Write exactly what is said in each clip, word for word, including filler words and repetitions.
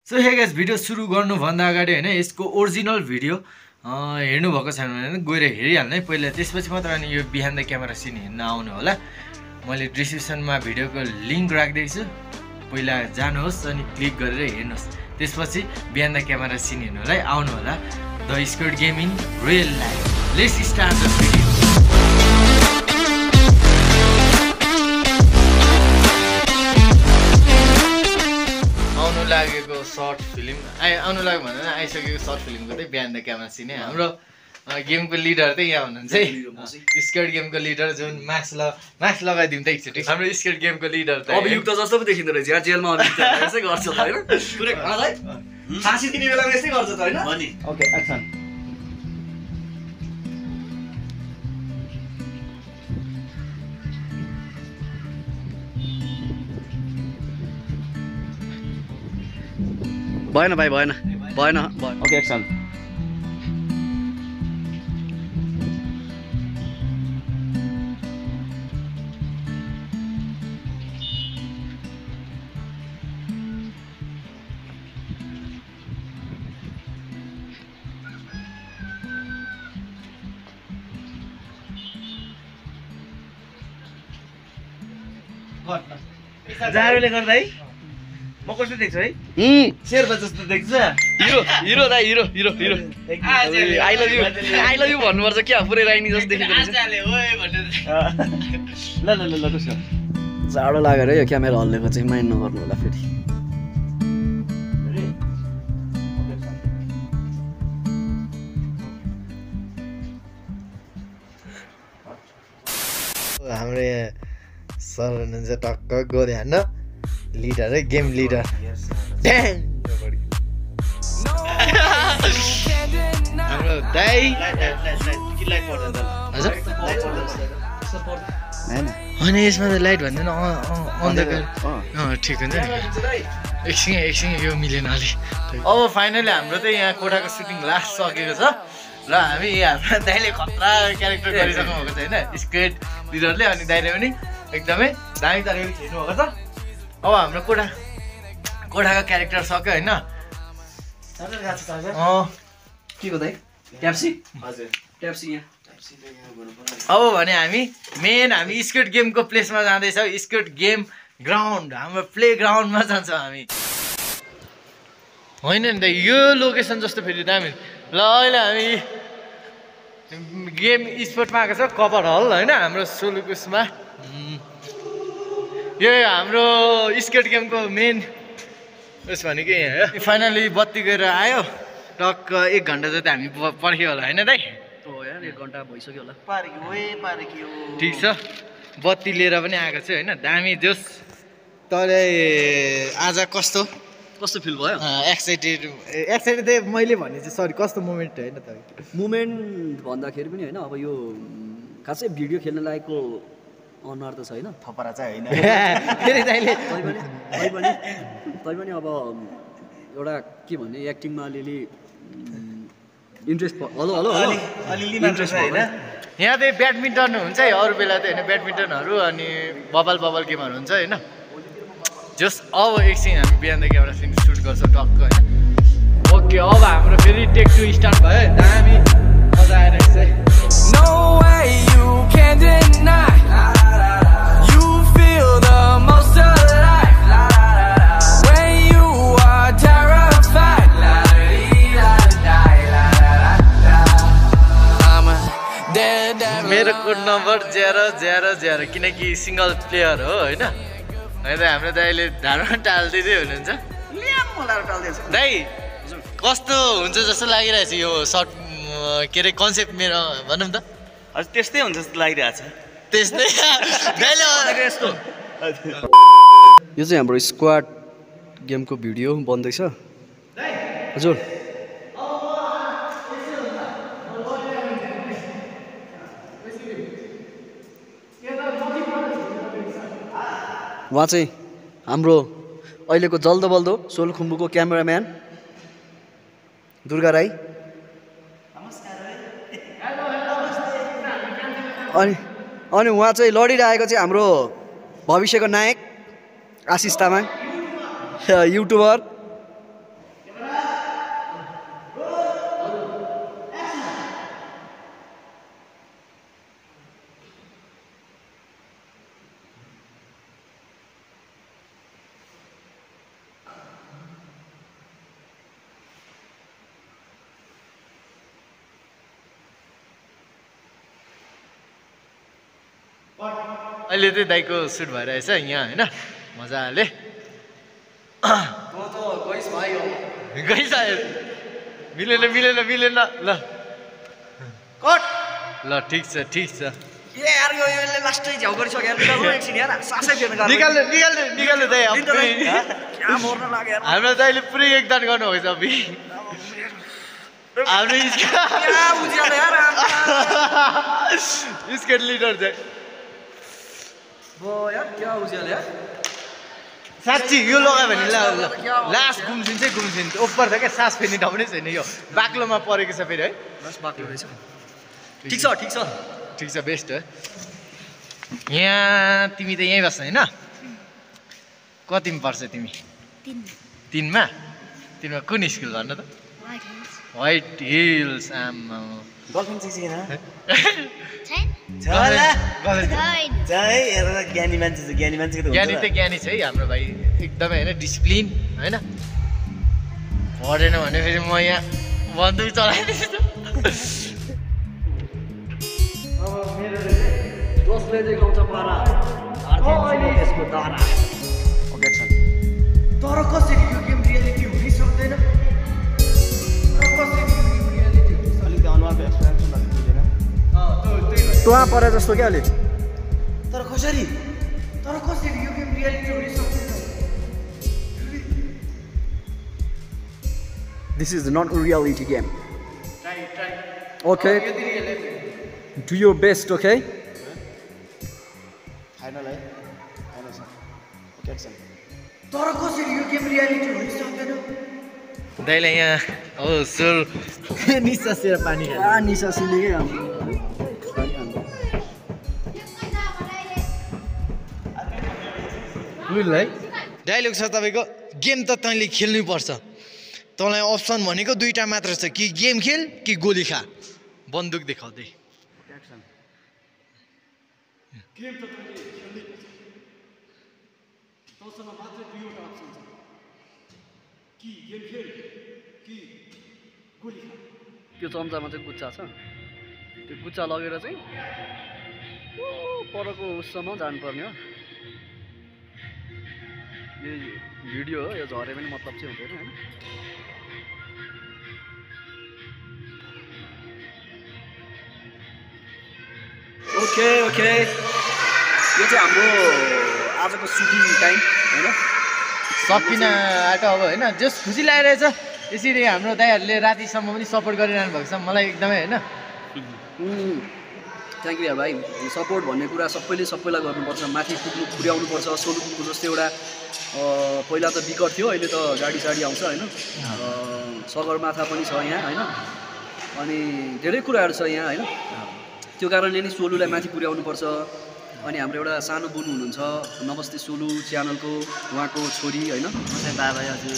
So hey guys video सुरु गर्नुभन्दा अगाडि हैन यसको ओरिजिनल भिडियो हेर्नु भएको छैन भने गएर हेरिहाल्नु है पहिला, त्यसपछि मात्र अनि यो बिहाइन्ड द क्यामेरा सिन हेर्न आउनु होला। मैले डिस्क्रिप्सनमा भिडियोको लिंक राख्दै छु, पहिला जानुहोस् अनि क्लिक गरेर हेर्नुहोस्, त्यसपछि बिहाइन्ड द क्यामेरा सिन हेर्नलाई आउनु होला। The squad gaming real life, let's start the video. लागेको सर्ट फिल्म आइ आउनु लाग्यो भनेर आइसकेको सर्ट फिल्मको चाहिँ बिहान द क्यामेरा सिन है। हाम्रो गेमको लिडर चाहिँ यहाँ हुनुहुन्छ है, स्क्वाड गेमको लिडर जुन मास्क ल मास्क लगाइदिउँ त एकचोटि। हाम्रो स्क्वाड गेमको लिडर त अभियुक्त जस्तो पो देखिँदो रहेछ, यहाँ जेलमा अभियुक्त यसै गर्छ त हैन, पुरै मलाई फाँसी दिने बेलामा यस्तै गर्छ त हैन। Okay action. भएन भाइ भएन भएन भएन। Okay action. जाडोले गर्दा है म कस्तो देख्छु है, शेर्पा जस्तो देख्छ। हिरो हिरो दाइ hero hero hero I love you I love you भन्नुपर्छ क्या, पुरै राइनी जस्तो देखिँदो रहेछ। ल ल ल ल कसो जाडो लागेर यो क्यामेरा हल्लेको चाहिँ माइन्ड नगर्नु होला फेरि। हाम्रो यहाँ सर हुनुहुन्छ टक्क गयो हेर्न, लिडर है, गेम लिडर। हाम्रो दाइ होइन यसमा त लाइट भन्दैन, अन्धकार ठिक हुन्छ नि। एकछिन एकछिन यो मिलेन अलि। अब फाइनली हाम्रो चाहिँ यहाँ कोठाको सुटिङ लास्ट सकेको छ र हामी हाम्रो दाइले खतरा क्यारेक्टर गरिसक्नु भएको छ होइन, स्क्वाड लिडरले। अनि दाइले पनि एकदमै दामी तरिकाले खेल्नु भएको छ। अब हाम्रो कोठा कोठाको क्यारेक्टर सक्यो होइन। के को दाइ ट्याप्सी? हजुर ट्याप्सी यहाँ। अब भने हामी मेन हामी स्क्वाड गेमको प्लेसमा जाँदैछौँ, स्क्वाड गेम ग्राउन्ड, हाम्रो प्ले ग्राउन्डमा जान्छौँ हामी। होइन नि त यो लोकेसन जस्तो फेरि दामी। ल अहिले हामी गेम स्पोर्टमा आएको छ, कभर हल होइन हाम्रो सोलुकुसमा। यो हाम्रो स्क्वाड गेमको मेन उस भनेको यहाँ हो। फाइनली बत्ती गएर आयो, टक्क एक घन्टा जति हामी पर्ख्यो होला होइन दाइ? हो यार एक घन्टा भइसक्यो होला। ठिक छ, बत्ती लिएर पनि आएको छु होइन, दामी जोस। तँलाई आज कस्तो कस्तो फिल भयो? एक्साइटेड एक्साइटेड चाहिँ मैले भने चाहिँ सरी कस्तो मोमेन्ट होइन त? मोमेन्ट भन्दाखेरि पनि होइन, अब यो खासै भिडियो खेल्न लायकको अनुहार त छैन, थपरा चाहिँ होइन फेरि दाइले। तै पनि तै पनि अब एउटा के भन्ने एक्टिङमा अलिअलि इन्ट्रेस्ट हेलो हेलो इन्ट्रेस्ट होइन। यहाँ चाहिँ ब्याडमिन्टन हुन्छ है अरू बेला चाहिँ होइन, ब्याडमिन्टनहरू अनि बबल बबल गेमहरू हुन्छ होइन। जस अब एकछिन हामी बिहान द क्यामेरा सिन सुट गर्छौँ टक्क होइन। ओके अब हाम्रो फेरि टेक टू स्टार्ट भयो, दामी मजा आएर चाहिँ। मेरो code number zero zero zero, किनकि सिङ्गल प्लेयर हो होइन। होइन हाम्रो दाइले धारमा टाल्दै हुनुहुन्छ। दाइ कस्तो हुन्छ जस्तो लागिरहेछ यो सर्ट के अरे कन्सेप्ट मेरो भनौँ त? हजुर त्यस्तै हुन्छ जस्तो लागिरहेछ। त्यस्तै दाइले यस्तो। यो चाहिँ हाम्रो स्क्वाड गेमको भिडियो बन्दैछ हजुर। उहाँ चाहिँ हाम्रो अहिलेको जल्दो बल्दो सोलुखुम्बुको क्यामेराम्यान दुर्गा राई। अनि अनि उहाँ चाहिँ लडिरहेको चाहिँ हाम्रो भविष्यको नायक आशिष तामाङ युट्युबर अहिले चाहिँ दाइको सुट भइरहेछ यहाँ होइन मजाले गइसक्यो मिलेन मिलेन मिलेन ल कट ल ठिक छ ठिक छ ए यार यो यसले लास्टै झ्याउ गरिसक्यो यार निकाल्नु एकछिन यार सासै फेर्न गाह्रो निकाल्नु निकाल्नु निकाल्नु दाइ अब क्या मर्न लाग्यो यार हाम्रो दाइले पुरै योगदान गर्नुभएछ अभि हाम्रो क्या उज्यालो यार स्केट लिडर चाहिँ बो यार क्या उज्यालो यार साँच्ची यो लगायो भने ल लास्ट घुम्सिन चाहिँ घुम्सिन ओपर छ क्या सास फेर्ने ठाउँ नै छैन यो बाक्लोमा परेको छ फेरि है लास्ट बाक्लो रहेछ ठिक छ ठिक छ ठिक छ बेस्ट हो यहाँ तिमी त यहीँ बस्छ होइन कतिमा पर्छ तिमी तिनमा तिनमा कुन स्कुल भन्नु त व्हाइट हिल्स आमा गर्लफ्रेन्ड चाहिँ छैन छ होला छ है हेर ज्ञानी मान्छे छ ज्ञानी मान्छेको त ज्ञानी त ज्ञानी छ है हाम्रो भाइ एकदमै होइन डिसिप्लिन होइन पढेन भने फेरि म यहाँ बन्दुक चलाइदिन्छु जसले चाहिँ गाउँछ पारा त्यसको दारा ओब्जेक्सन तर कसरी यो गेम रियालिटी हुनै सक्दैन अलिक त्यो अनुहारको एक्सपिरियन्स अलिक बुझेन टुवा परे जस्तो क्या अहिले तर कसरी तर कसरी यो गेम रियालिटी हुनै सक्दैन this is not a reality game okay do your best okay final है फाइनल छ ओब्जेक्सन तर कसरी यो गेम रियालिटी हुनै सक्दैन दाइलाई यहाँ हो सुर निसासेर पानी खानु आ निसासिने के हाम्रो फुल है डाइलग छ तपाईँको गेम त तैँले खेल्नै पर्छ तँलाई अप्सन भनेको दुईवटा मात्र छ कि गेम खेल कि गोली खा बन्दुक देखाउँदै त्यो चम्चामा चाहिँ गुच्चा छ त्यो गुच्चा लगेर चाहिँ ओ परको उससम्म जानुपर्ने हो यो भिडियो हो यो झरे पनि मतलब चाहिँ हुँदैन होइन ओके ओके यो चाहिँ हाम्रो आजको सुटिङ टाइम होइन सकिन आँट अब होइन जस खुसी लागिरहेछ यसरी हाम्रो दाइहरूले रातिसम्म पनि सपोर्ट गरिरहनु भएको छ मलाई एकदमै होइन थ्याङ्क यू यार भाइ सपोर्ट भन्ने कुरा सबैले सबैलाई गर्नुपर्छ माथि पुग्नु पुर्याउनुपर्छ सोलुपुरको जस्तै एउटा पहिला त बिकट थियो अहिले त गाडी साडी आउँछ होइन सगरमाथा पनि छ यहाँ होइन अनि धेरै कुराहरू छ यहाँ होइन त्यो कारणले नि सोलुलाई माथि पुर्याउनुपर्छ अनि हाम्रो एउटा सानो बुनु हुनुहुन्छ नमस्ते सोलु च्यानलको उहाँको छोरी होइन बाबा हजुर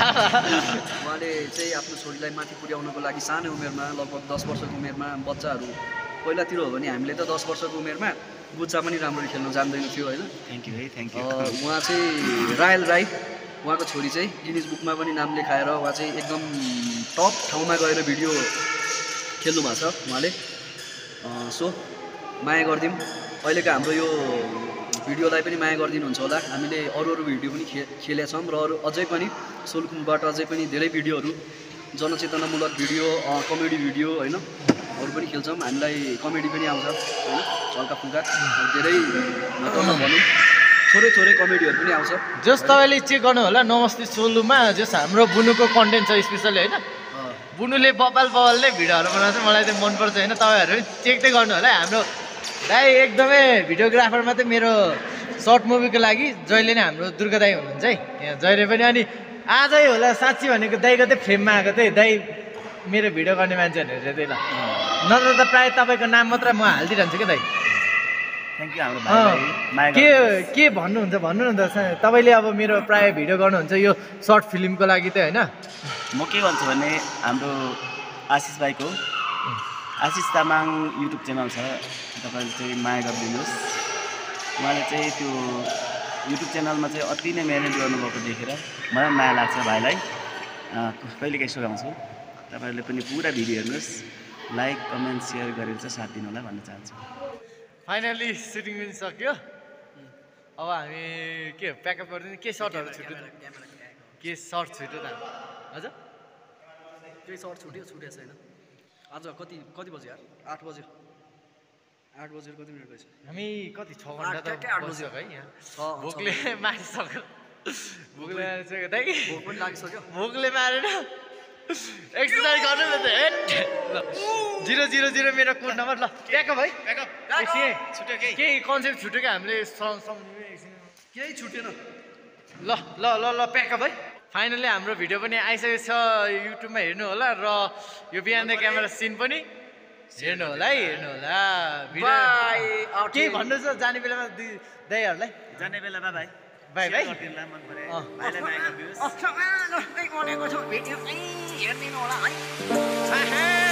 उहाँले चाहिँ आफ्नो छोरीलाई माथि पुर्याउनको लागि सानो उमेरमा लगभग दस वर्षको उमेरमा बच्चाहरू पहिलातिर हो भने हामीले त दस वर्षको उमेरमा गुच्चा पनि राम्ररी खेल्न जान्दैन थियो होइन थ्याङ्क यू है थ्याङ्क यू उहाँ चाहिँ रायल राई उहाँको छोरी चाहिँ गिनिज बुकमा पनि नाम लेखाएर उहाँ चाहिँ एकदम टप ठाउँमा गएर भिडियो खेल्नु भएको छ उहाँले सो माया गरिदिउँ अहिलेको हाम्रो यो भिडियोलाई पनि माया गरिदिनुहुन्छ होला हामीले अरू अरू भिडियो पनि खे खेलेका छौँ र अरू अझै पनि सोलुखुमबाट अझै पनि धेरै भिडियोहरू जनचेतनामूलक भिडियो कमेडी भिडियो होइन अरू पनि खेल्छौँ हामीलाई कमेडी पनि आउँछ होइन हल्का फुल्का धेरै भनौँ थोरै थोरै कमेडीहरू पनि आउँछ जस तपाईँले चेक गर्नु होला नमस्ते सोलुमा जस हाम्रो बुनुको कन्टेन्ट छ स्पेसली होइन बुनुले बबाल बबालले भिडियोहरू बनाउँछ मलाई चाहिँ मनपर्छ होइन तपाईँहरू चेक चाहिँ गर्नु होला हाम्रो दाइ एकदमै भिडियोग्राफर मात्रै मेरो सर्ट मुभीको लागि जहिले नै हाम्रो दुर्गा दाई हुनुहुन्छ है यहाँ जहिले पनि अनि आजै होला साँच्ची भनेको दाइको चाहिँ फ्रेममा आएको थिएँ दाइ मेरो भिडियो गर्ने मान्छेहरू हेरेर त्यही ल नत्र त प्रायः तपाईँको नाम मात्र म हालिदिइरहन्छु क्या दाइ थ्याङ्क यू हाम्रो भाइ के के भन्नुहुन्छ भन्नु न त तपाईँले अब मेरो प्रायः भिडियो गर्नुहुन्छ यो सर्ट फिल्मको लागि चाहिँ होइन म के भन्छु भने हाम्रो आशिष भाइको आशिष तामाङ युट्युब च्यानल छ तपाईँले चाहिँ माया गरिदिनुहोस् उहाँले चाहिँ त्यो युट्युब च्यानलमा चाहिँ अति नै मेहनत गर्नुभएको देखेर मलाई माया लाग्छ भाइलाई कहिलेकाहीँ सुगाउँछु तपाईँहरूले पनि पुरा भिडियो हेर्नुहोस् लाइक कमेन्ट सेयर गरेर चाहिँ साथ दिनु होला भन्न चाहन्छु फाइनली सुटिङ पनि सक्यो अब हामी के प्याकअप गरिदिने के सर्टहरू छुट्यो के सर्ट छुट्यो त हजुर केही सर्ट छुट्यो छुटेको छैन आज कति कति बज्यो यार आठ बज्यो आठ बजेर कति मिनट भएछ हामी कति छ घन्टा त आठ बस्यो है यहाँ छ भोकले मारिसक्यो भोकले मारिसक्यो दाइ भोक पनि लागिसक्यो भोकले मारेन एक्सर्साइज गर्नु न त हेट ल जिरो जिरो जिरो मेरो कोड नम्बर ल प्याकअप है प्याकअप एकछिन छुट्यो केही केही कन्सेप्ट छुट्यो क्या हामीले सम्झ्यौँ एकछिन केही छुटेन ल ल ल ल प्याकअप है फाइनली हाम्रो भिडियो पनि आइसकेको छ युट्युबमा हेर्नु होला र यो बिहान द क्यामेरा सिन पनि हेर्नु होला है हेर्नु होला भिडियो के भन्नु छ जाने बेलामा दाइहरूलाई जाने बेला बाई बाई बाई बाई गरिदिनुला मन परे अँ। भाइलाई माया गर्दियोस् भनेको छु भिडियो हेरिदिनु होला है आहा